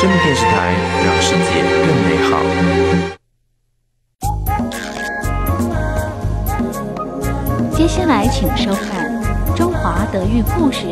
真电视台，让世界更美好。 接下来，请收看《中华德育故事》。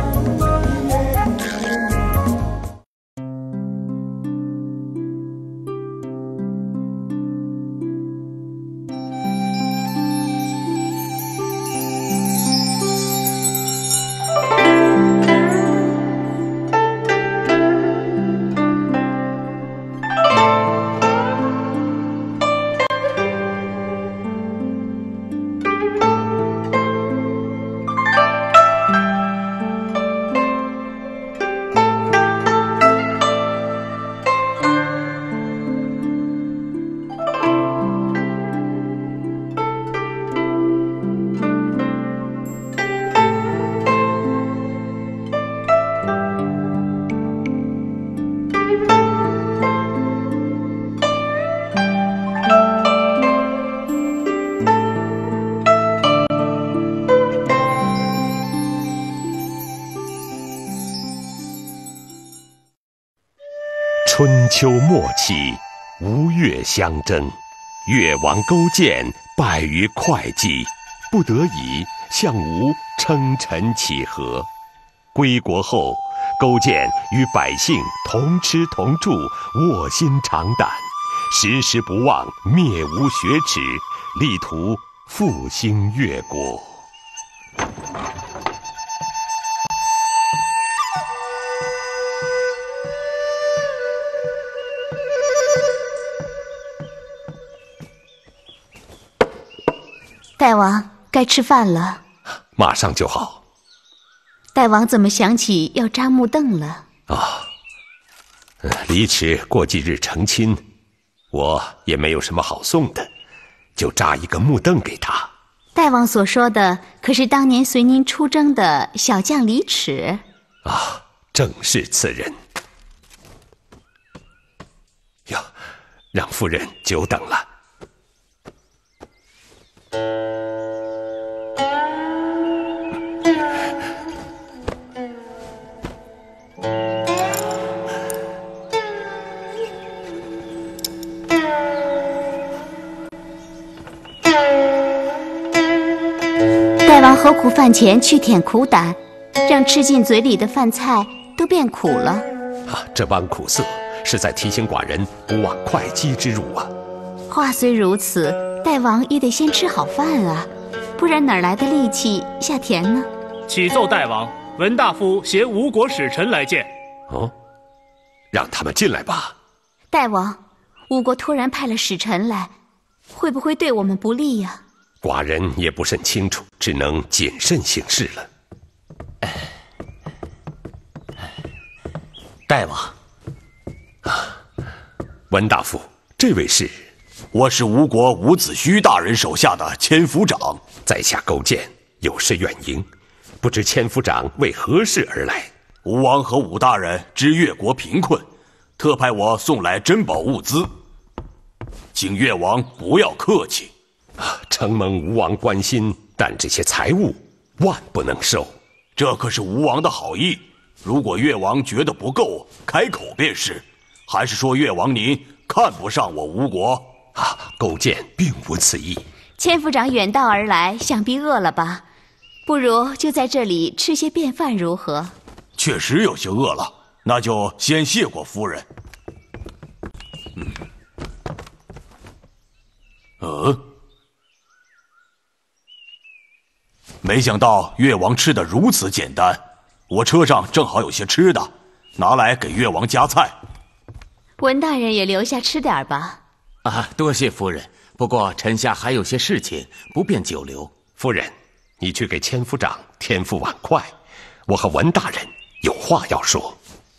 春秋末期，吴越相争，越王勾践败于会稽，不得已向吴称臣乞和。归国后，勾践与百姓同吃同住，卧薪尝胆，时时不忘灭吴雪耻，力图复兴越国。 大王，该吃饭了。 马上就好。 大王怎么想起要扎木凳了？ 李齿过几日成亲，我也没有什么好送的，就扎一个木凳给他。 大王所说的可是当年随您出征的小将李齿？ 正是此人。哟，让夫人久等了。 大王何苦饭前去舔苦胆，让吃进嘴里的饭菜都变苦了？ 这般苦涩，是在提醒寡人不忘会稽之辱啊。 话虽如此，大王也得先吃好饭啊，不然哪来的力气下田呢？ 启奏大王，文大夫携吴国使臣来见。 让他们进来吧。 大王，吴国突然派了使臣来，会不会对我们不利呀？ 寡人也不甚清楚，只能谨慎行事了。 大王， 文大夫，这位是？ 我是吴国伍子胥大人手下的千夫长。 在下勾践，有事远迎，不知千夫长为何事而来？ 吴王和伍大人知越国贫困，特派我送来珍宝物资，请越王不要客气。 承蒙吴王关心，但这些财物万不能收。 这可是吴王的好意，如果越王觉得不够，开口便是。还是说越王您看不上我吴国？ 勾践并无此意。 千夫长远道而来，想必饿了吧？不如就在这里吃些便饭如何？ 确实有些饿了，那就先谢过夫人。没想到越王吃得如此简单，我车上正好有些吃的，拿来给越王夹菜。 文大人也留下吃点吧。 多谢夫人，不过臣下还有些事情，不便久留。 夫人，你去给千夫长添副碗筷，我和文大人有话要说。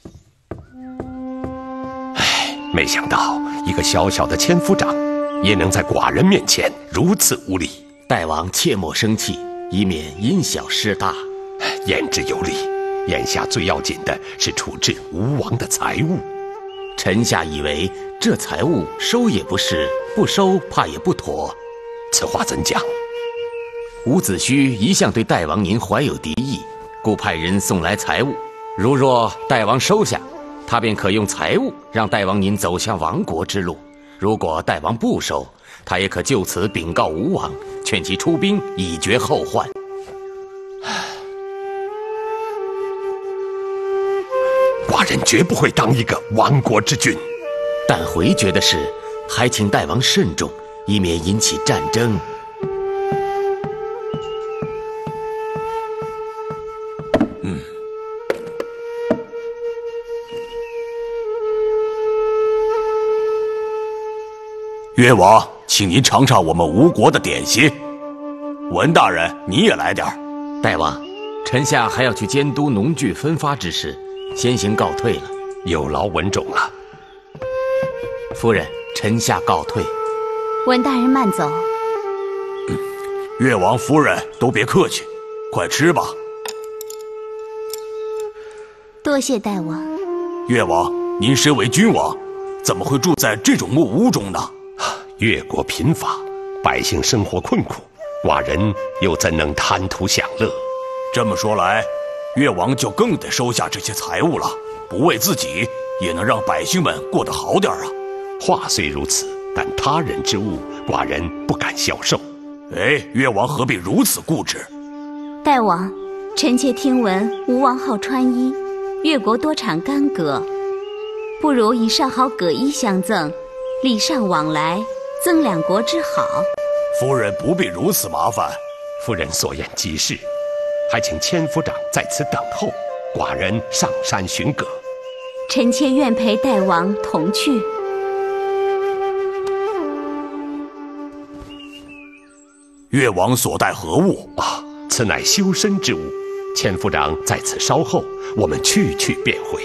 没想到一个小小的千夫长，也能在寡人面前如此无礼。 大王切莫生气，以免因小失大。 言之有理，眼下最要紧的是处置吴王的财物。 臣下以为这财物收也不是，不收怕也不妥。 此话怎讲？ 伍子胥一向对大王您怀有敌意，故派人送来财物。如若大王收下， 他便可用财物让大王您走向亡国之路。如果大王不收，他也可就此禀告吴王，劝其出兵以绝后患。 寡人绝不会当一个亡国之君。 但回绝的是，还请大王慎重，以免引起战争。 越王，请您尝尝我们吴国的点心。文大人，你也来点儿。 大王，臣下还要去监督农具分发之事，先行告退了。 有劳文种了。 夫人，臣下告退。 文大人慢走。 越王夫人都别客气，快吃吧。 多谢大王。 越王，您身为君王，怎么会住在这种木屋中呢？ 越国贫乏，百姓生活困苦，寡人又怎能贪图享乐？ 这么说来，越王就更得收下这些财物了，不为自己，也能让百姓们过得好点啊。 话虽如此，但他人之物，寡人不敢销售。 哎，越王何必如此固执？ 大王，臣妾听闻吴王好穿衣，越国多产干葛，不如以上好葛衣相赠，礼尚往来，增两国之好。 夫人不必如此麻烦。 夫人所言极是，还请千夫长在此等候，寡人上山寻葛。 臣妾愿陪大王同去。 越王所带何物啊？此乃修身之物，千夫长在此稍后，我们去便回。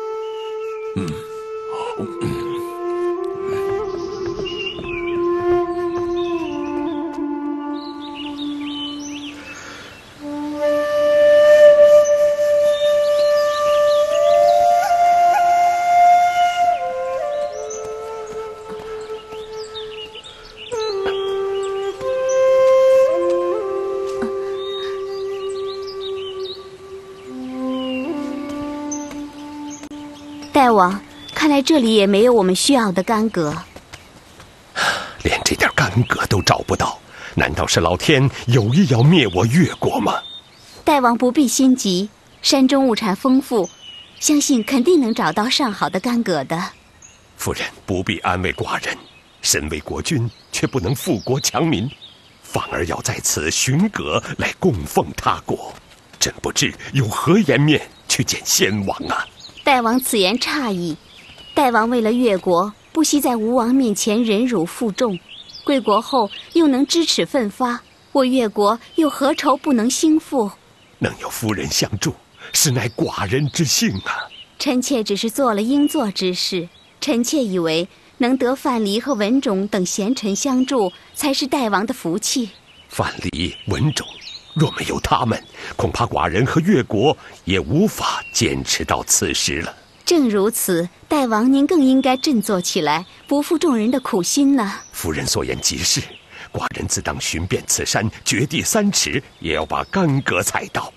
大王，看来这里也没有我们需要的干葛。 连这点干葛都找不到，难道是老天有意要灭我越国吗？ 大王不必心急，山中物产丰富，相信肯定能找到上好的干葛的。 夫人不必安慰寡人，身为国君，却不能富国强民，反而要在此寻葛来供奉他国，真不知有何颜面去见先王啊！ 大王此言差矣，大王为了越国，不惜在吴王面前忍辱负重，归国后又能知耻奋发，我越国又何愁不能兴复？ 能有夫人相助，实乃寡人之幸啊！ 臣妾只是做了应做之事，臣妾以为能得范蠡和文种等贤臣相助，才是大王的福气。 范蠡、文种，若没有他们，恐怕寡人和越国也无法坚持到此时了。 正如此，大王您更应该振作起来，不负众人的苦心呢。 夫人所言极是，寡人自当寻遍此山，掘地3尺，也要把干葛采到。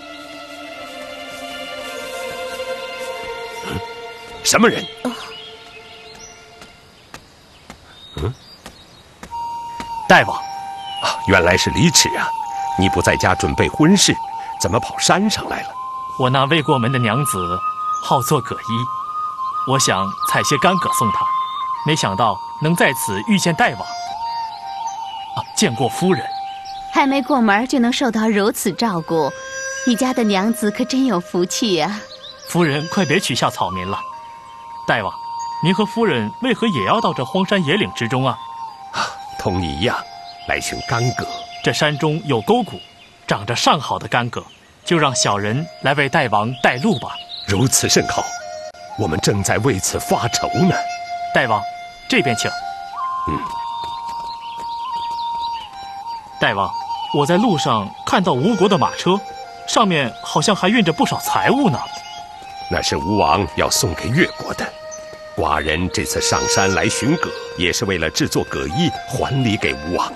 什么人？ 大王， 原来是李齿啊！你不在家准备婚事，怎么跑山上来了？ 我那未过门的娘子好做葛衣，我想采些干葛送她，没想到能在此遇见大王。见过夫人。 还没过门就能受到如此照顾，你家的娘子可真有福气呀！ 夫人快别取笑草民了。大王，您和夫人为何也要到这荒山野岭之中啊？ 同你一样，来寻干葛。 这山中有沟谷，长着上好的干葛，就让小人来为大王带路吧。 如此甚好，我们正在为此发愁呢。 大王，这边请。大王，我在路上看到吴国的马车，上面好像还运着不少财物呢。 那是吴王要送给越国的。寡人这次上山来寻葛，也是为了制作葛衣还礼给吴王。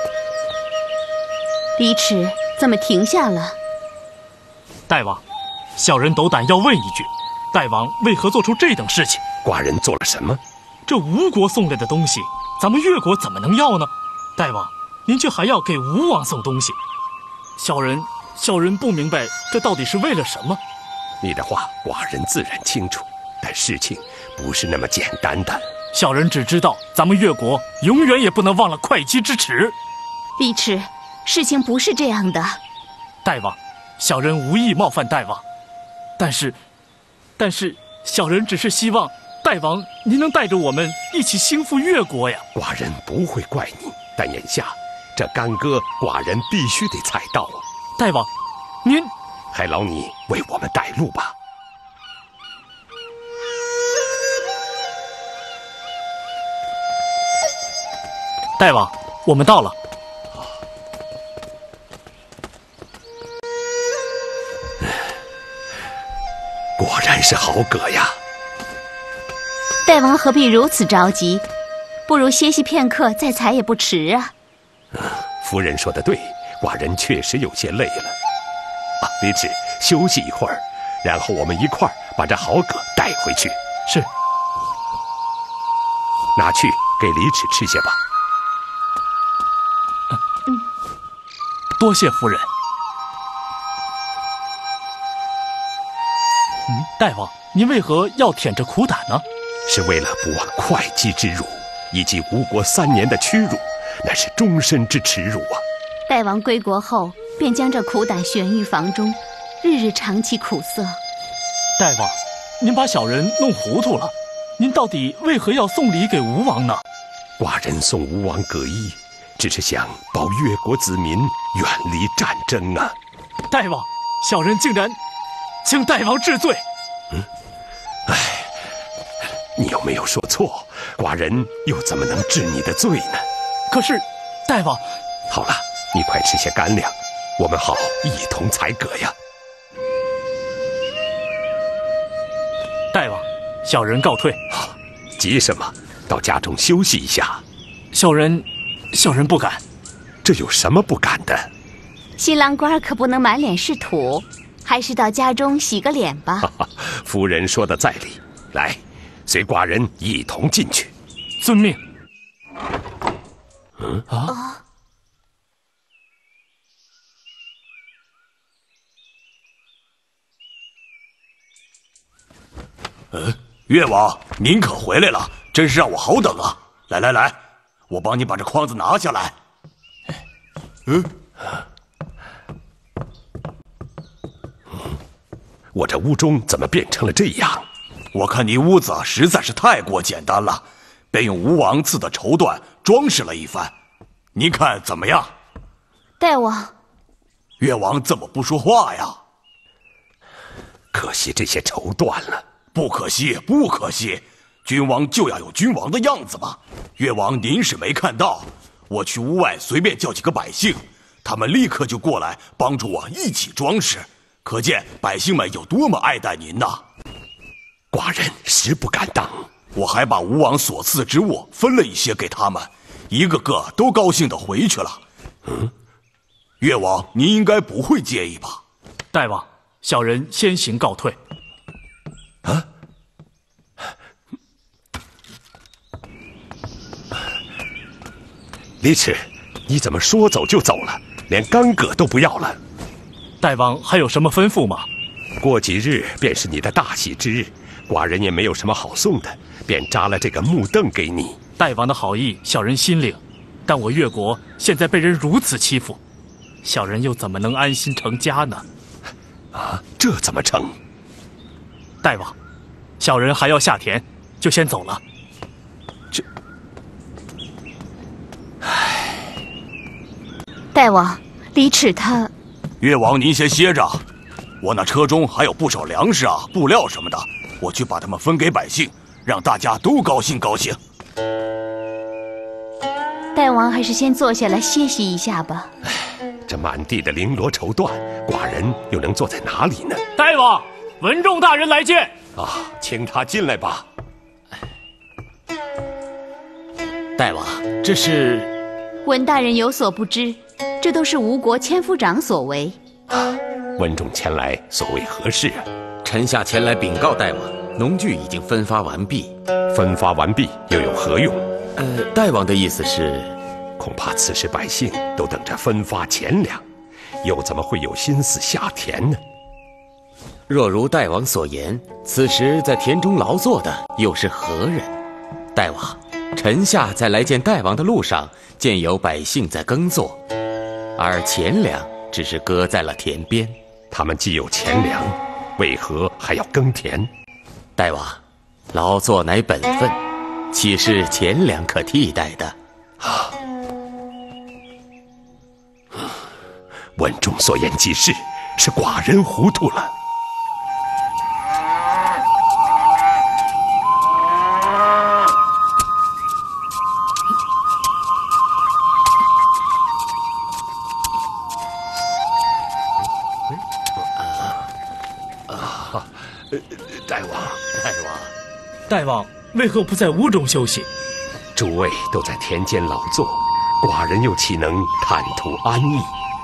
李齿怎么停下了？ 大王， 小人斗胆要问一句，大王为何做出这等事情？ 寡人做了什么？ 这吴国送来的东西，咱们越国怎么能要呢？大王，您却还要给吴王送东西，小人不明白这到底是为了什么。 你的话寡人自然清楚，但事情不是那么简单的。 小人只知道咱们越国永远也不能忘了会稽之耻。 李齿，事情不是这样的。 大王，小人无意冒犯大王，但是小人只是希望大王您能带着我们一起兴复越国呀。 寡人不会怪你，但眼下这干戈寡人必须得踩到啊。 大王，您还劳你为我们带路吧。 大王，我们到了。 果然是好葛呀！ 大王何必如此着急？不如歇息片刻再采也不迟啊。 夫人说的对，寡人确实有些累了。李齿，休息一会儿，然后我们一块儿把这好葛带回去。 是。 拿去给李齿吃些吧。 多谢夫人。大王，您为何要舔着苦胆呢？ 是为了不忘会稽之辱，以及吴国3年的屈辱，那是终身之耻辱啊！ 大王归国后，便将这苦胆悬于房中，日日尝其苦涩。 大王，您把小人弄糊涂了。您到底为何要送礼给吴王呢？ 寡人送吴王葛衣，只是想保越国子民远离战争啊！ 大王，小人竟然请大王治罪。 你有没有说错？寡人又怎么能治你的罪呢？ 可是，大王， 好了，你快吃些干粮，我们好一同采葛呀。 大王，小人告退。 急什么？到家中休息一下。 小人不敢。 这有什么不敢的？ 新郎官可不能满脸是土，还是到家中洗个脸吧。 夫人说的在理，来，随寡人一同进去。 遵命。 越王，您可回来了，真是让我好等啊！来，我帮你把这筐子拿下来。 我这屋中怎么变成了这样？ 我看你屋子实在是太过简单了，便用吴王赐的绸缎装饰了一番，您看怎么样？ 大王， 越王怎么不说话呀？ 可惜这些绸缎了。 不可惜，君王就要有君王的样子嘛。越王您是没看到，我去屋外随便叫几个百姓，他们立刻就过来帮助我一起装饰，可见百姓们有多么爱戴您呐。 寡人实不敢当。 我还把吴王所赐之物分了一些给他们，一个个都高兴地回去了。越王您应该不会介意吧？ 大王，小人先行告退。 李齿，你怎么说走就走了，连干葛都不要了？ 大王还有什么吩咐吗？ 过几日便是你的大喜之日，寡人也没有什么好送的，便扎了这个木凳给你。 大王的好意，小人心领，但我越国现在被人如此欺负，小人又怎么能安心成家呢？ 这怎么成？ 大王，小人还要下田，就先走了。 大王，李齿他…… 越王您先歇着，我那车中还有不少粮食啊、布料什么的，我去把它们分给百姓，让大家都高兴高兴。 大王还是先坐下来歇息一下吧。 这满地的绫罗绸缎，寡人又能坐在哪里呢？ 大王，文仲大人来见。 请他进来吧。 大王，这是…… 文大人有所不知，这都是吴国千夫长所为。 文种前来，所谓何事啊？ 臣下前来禀告大王，农具已经分发完毕。 分发完毕又有何用？ 大王的意思是， 恐怕此时百姓都等着分发钱粮，又怎么会有心思下田呢？ 若如大王所言，此时在田中劳作的又是何人？大王，臣下在来见大王的路上，见有百姓在耕作，而钱粮只是搁在了田边。 他们既有钱粮，为何还要耕田？ 大王，劳作乃本分，岂是钱粮可替代的？ 文种所言极是，是寡人糊涂了。 大王为何不在屋中休息？ 诸位都在田间劳作，寡人又岂能贪图安逸？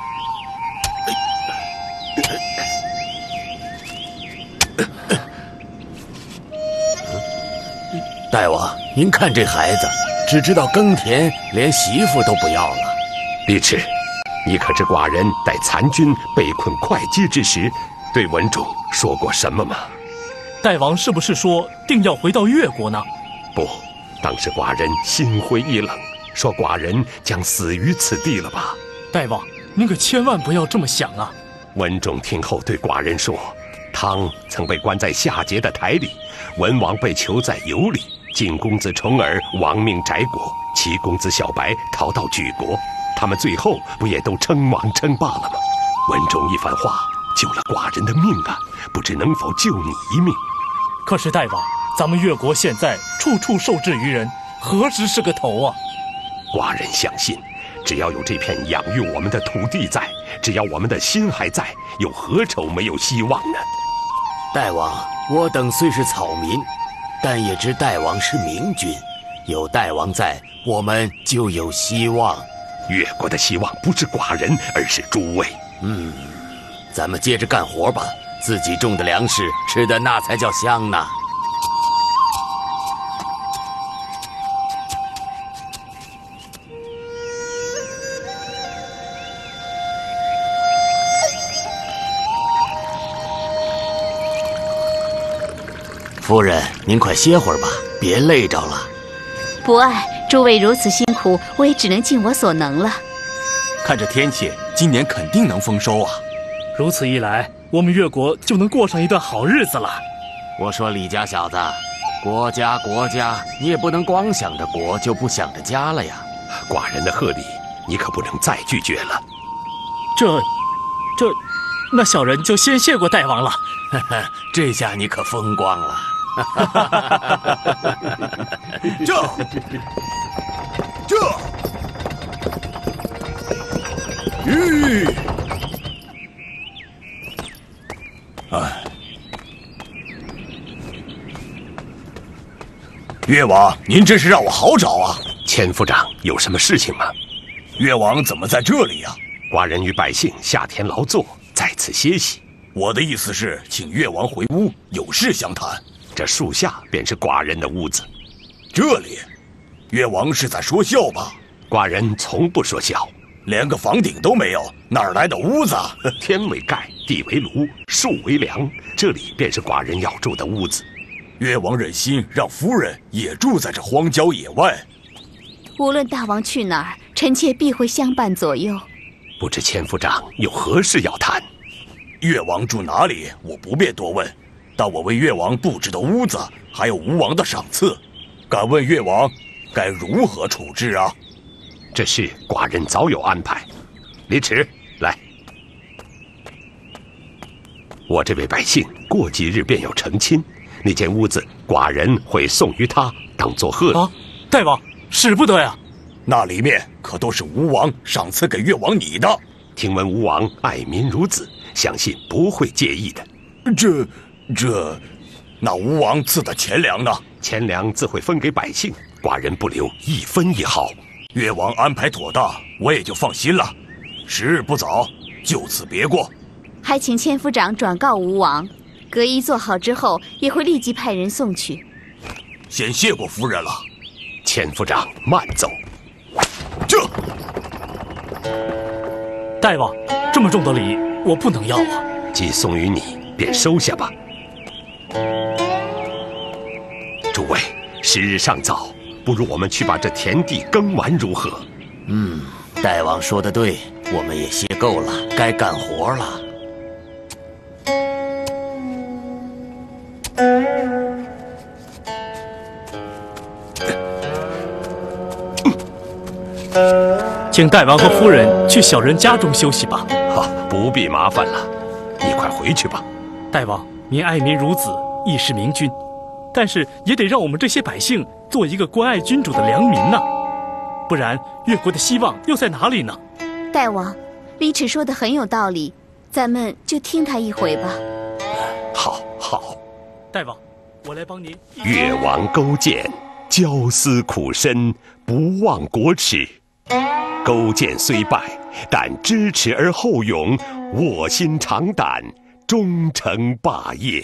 大王，您看这孩子，只知道耕田，连媳妇都不要了。 李迟，你可知寡人待残军被困会稽之时，对文种说过什么吗？ 大王是不是说定要回到越国呢？ 不，当时寡人心灰意冷，说寡人将死于此地了吧？ 大王，您可千万不要这么想啊！ 文种听后对寡人说，汤曾被关在夏桀的台里，文王被囚在羑里，景公子重耳亡命翟国，齐公子小白逃到莒国，他们最后不也都称王称霸了吗？文种一番话救了寡人的命啊，不知能否救你一命。 可是大王，咱们越国现在处处受制于人，何时是个头啊？ 寡人相信，只要有这片养育我们的土地在，只要我们的心还在，又何愁没有希望呢？ 大王，我等虽是草民，但也知大王是明君，有大王在，我们就有希望。 越国的希望不是寡人，而是诸位。 咱们接着干活吧，自己种的粮食吃的那才叫香呢。夫人，您快歇会儿吧，别累着了。 不爱，诸位如此辛苦，我也只能尽我所能了。 看这天气，今年肯定能丰收啊！ 如此一来，我们越国就能过上一段好日子了。 我说李家小子，国家，你也不能光想着国就不想着家了呀。 寡人的贺礼，你可不能再拒绝了。 那小人就先谢过大王了。 这下你可风光了。这， 越王，您这是让我好找啊！ 千夫长，有什么事情吗？ 越王怎么在这里呀？ 寡人与百姓下田劳作，在此歇息。 我的意思是，请越王回屋，有事相谈。 这树下便是寡人的屋子。 这里，越王是在说笑吧？ 寡人从不说笑。 连个房顶都没有，哪儿来的屋子？ 天为盖，地为炉，树为梁，这里便是寡人要住的屋子。 越王忍心让夫人也住在这荒郊野外？ 无论大王去哪儿，臣妾必会相伴左右。 不知千夫长有何事要谈？ 越王住哪里，我不便多问，但我为越王布置的屋子，还有吴王的赏赐，敢问越王该如何处置啊？ 这事寡人早有安排。李迟，来，我这位百姓过几日便要成亲，那间屋子寡人会送于他，当作贺礼。 啊，大王，使不得呀！ 那里面可都是吴王赏赐给越王你的。 听闻吴王爱民如子，相信不会介意的。 那吴王赐的钱粮呢？ 钱粮自会分给百姓，寡人不留一分一毫。 越王安排妥当，我也就放心了。时日不早，就此别过。 还请千夫长转告吴王，葛衣做好之后，也会立即派人送去。 先谢过夫人了。 千夫长，慢走。 这， 大王，这么重的礼，我不能要啊。 既送于你，便收下吧。诸位，时日尚早，不如我们去把这田地耕完，如何？ 大王说得对，我们也歇够了，该干活了。 请大王和夫人去小人家中休息吧。 好，不必麻烦了，你快回去吧。 大王，您爱民如子，义是明君，但是也得让我们这些百姓做一个关爱君主的良民呐，不然越国的希望又在哪里呢？ 大王，李齿说的很有道理，咱们就听他一回吧。 好，好。 大王，我来帮您。 越王勾践，焦思苦深，不忘国耻。勾践虽败，但知耻而后勇，卧薪尝胆，终成霸业。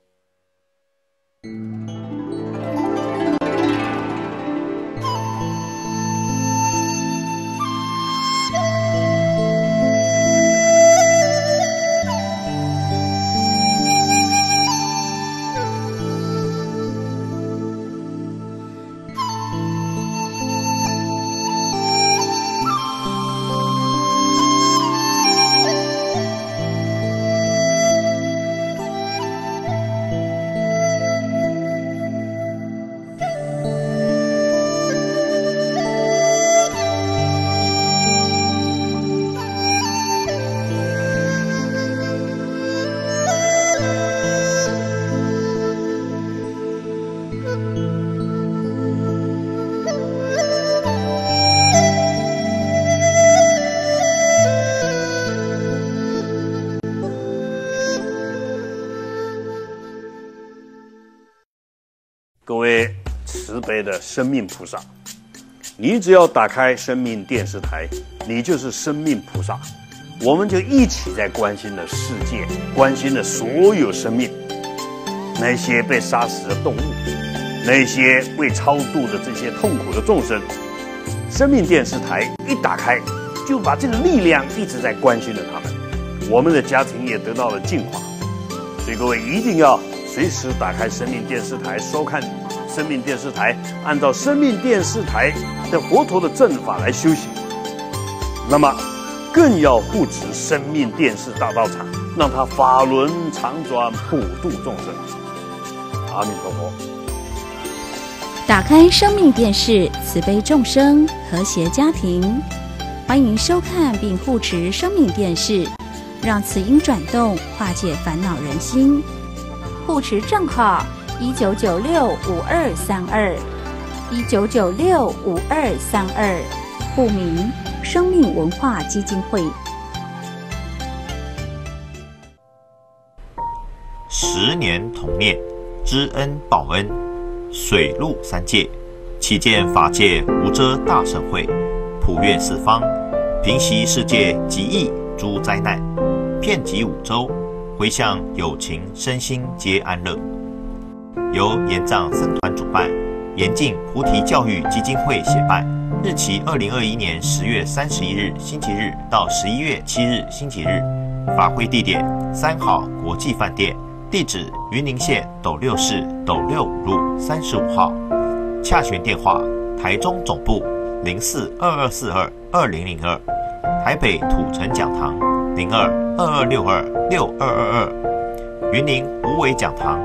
各位慈悲的生命菩萨，你只要打开生命电视台，你就是生命菩萨。我们就一起在关心了世界，关心了所有生命，那些被杀死的动物，那些未超度的这些痛苦的众生。生命电视台一打开，就把这个力量一直在关心着他们。我们的家庭也得到了净化，所以各位一定要随时打开生命电视台，收看生命电视台，按照生命电视台的佛陀的正法来修行。那么，更要护持生命电视大道场，让它法轮常转，普度众生。阿弥陀佛。 打开生命电视，慈悲众生，和谐家庭。欢迎收看并护持生命电视，让慈音转动，化解烦恼人心。护持账号19965232，19965232，户名生命文化基金会。 10年同念，知恩报恩，水陆三界，启建法界无遮大盛会，普愿四方，平息世界极易诸灾难，遍及五洲，回向有情身心皆安乐。由延藏僧团主办，延进菩提教育基金会协办，日期2021年10月31日星期日到11月7日星期日，法会地点3号国际饭店，地址云林县斗六市斗六五路35号，洽询电话台中总部0422422002，台北土城讲堂0222626222，云林无为讲堂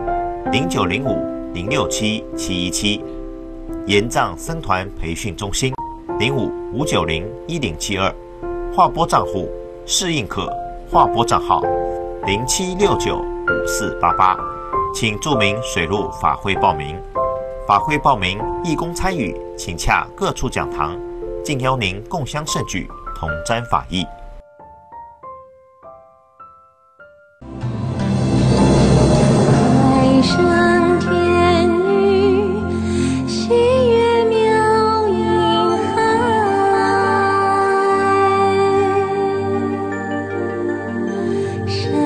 0905067717，延藏僧团培训中心0559011072，划拨账户适应可划拨账号07695488，请注明水陆法会报名。法会报名义工参与，请洽各处讲堂，敬邀您共襄盛举，同沾法益。 升天女，喜悦妙音海，深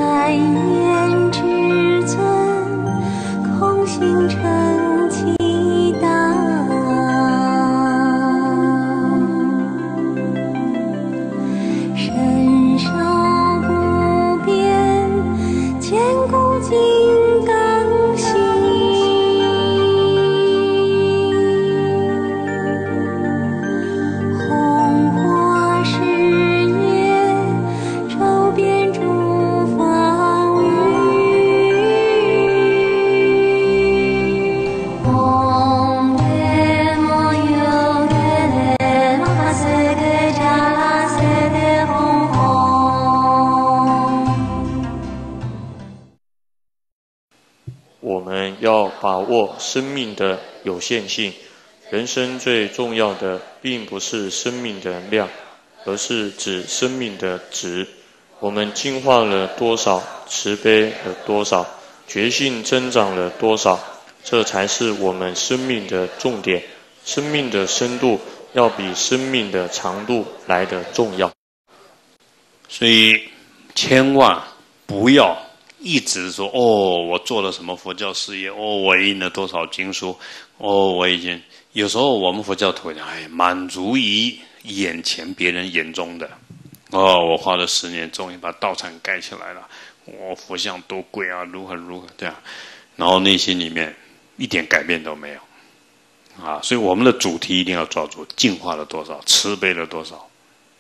把握生命的有限性。人生最重要的并不是生命的量，而是指生命的质。我们进化了多少，慈悲了多少，觉性增长了多少，这才是我们生命的重点。生命的深度要比生命的长度来得重要。 所以千万不要一直说我做了什么佛教事业，我印了多少经书，我已经有时候我们佛教徒满足于眼前别人眼中的我花了10年终于把道场盖起来了，佛像多贵啊，如何这样，然后内心里面一点改变都没有所以我们的主题一定要抓住，净化了多少，慈悲了多少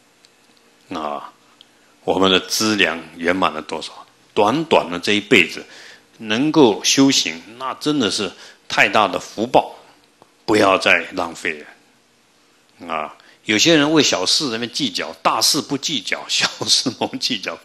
我们的资粮圆满了多少。短短的这一辈子能够修行，那真的是太大的福报，不要再浪费了有些人为小事在那边计较，大事不计较，小事莫计较，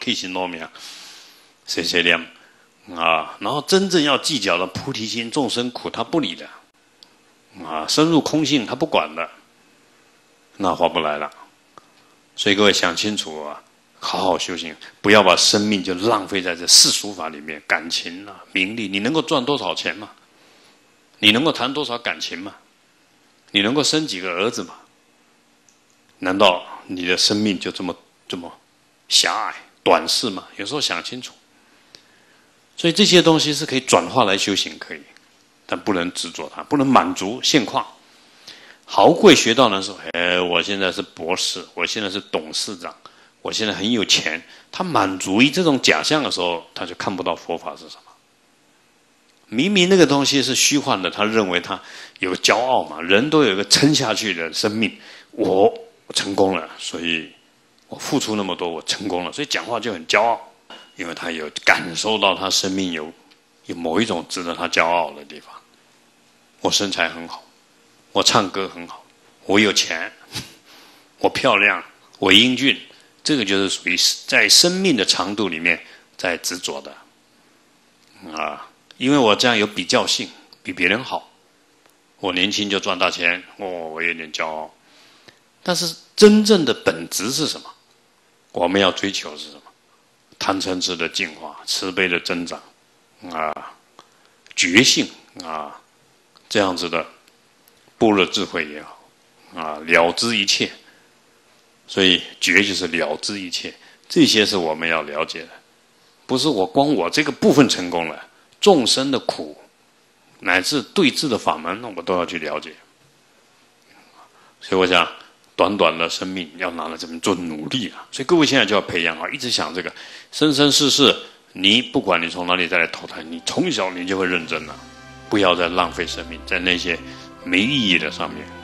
谁念然后真正要计较的菩提心，众生苦他不理的深入空性他不管的，那划不来了。所以各位想清楚好好修行，不要把生命就浪费在这世俗法里面，感情名利，你能够赚多少钱吗？你能够谈多少感情吗？你能够生几个儿子吗？难道你的生命就这么狭隘短视吗？有时候想清楚。所以这些东西是可以转化来修行，可以，但不能执着它，不能满足现况。豪贵学道人说我现在是博士，我现在是董事长，我现在很有钱，他满足于这种假象的时候，他就看不到佛法是什么。明明那个东西是虚幻的，他认为他有骄傲嘛，人都有一个撑下去的生命，我成功了，所以我付出那么多，我成功了，所以讲话就很骄傲，因为他有感受到他生命有某一种值得他骄傲的地方。我身材很好，我唱歌很好，我有钱，我漂亮，我英俊，这个就是属于在生命的长度里面在执着的因为我这样有比较性，比别人好，我年轻就赚大钱，我有点骄傲。但是真正的本质是什么？我们要追求是什么？贪嗔痴的净化，慈悲的增长觉性这样子的般若智慧也好了知一切。所以觉就是了知一切，这些是我们要了解的，不是我这个部分成功了，众生的苦乃至对治的法门，我都要去了解。所以我想短短的生命要拿来这边做努力所以各位现在就要培养一直想这个生生世世，你不管你从哪里再来投胎，你从小你就会认真了，不要再浪费生命在那些没意义的上面。